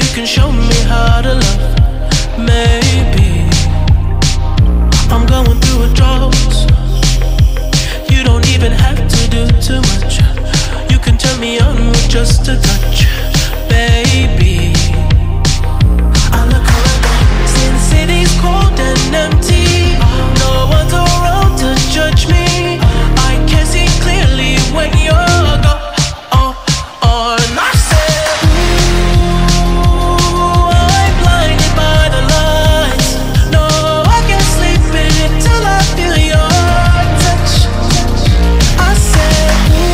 can show me how to love. Maybe I'm going through a drought. You don't even have to do too much. You can turn me on with just a touch, baby. I look around, since city's cold and empty, no one's around to judge me. I can see clearly when you're gone. I said, ooh, I'm blinded by the lights. No, I can't sleep until I feel your touch. I said,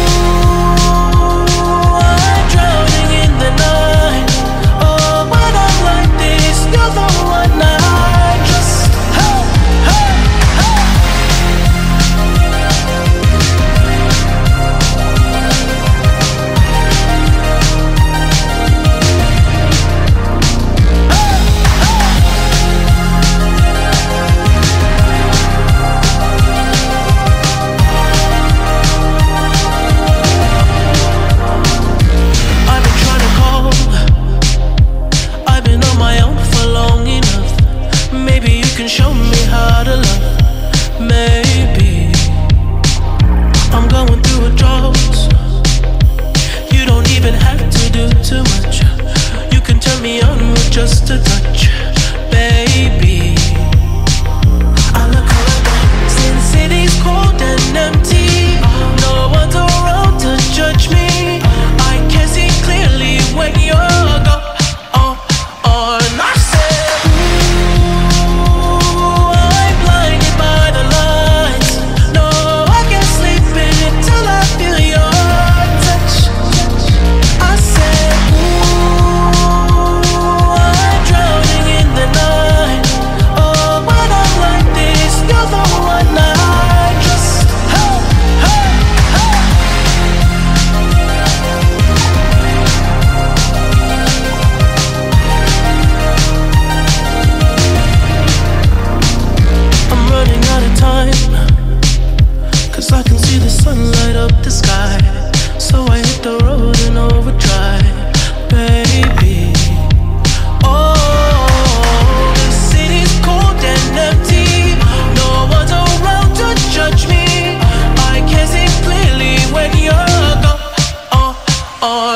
ooh, I'm drowning in the night. Oh, when I'm like this, you're the one I trust. Hey, hey, hey. I've been trying to call. I've been on my own for long enough. Maybe you can show me how to love. Maybe I'm going through a drought. You don't even have to do too much. You can turn me on with just a touch, baby. I look around, since city's cold and empty, no one's around to judge me. I can see clearly when you're gone. I said, ooh, I'm blinded by the lights. No, I can't sleep until I feel your touch. I said, ooh, I'm drowning in the night. Oh, when I'm like this, you're the one I trust. Hey, hey, hey. I'm running out of time, 'cause I can see the sun light up the sky. So I hit the road in overdrive, baby. Oh, the city's cold and empty. No one's around to judge me. I can see clearly when you're gone.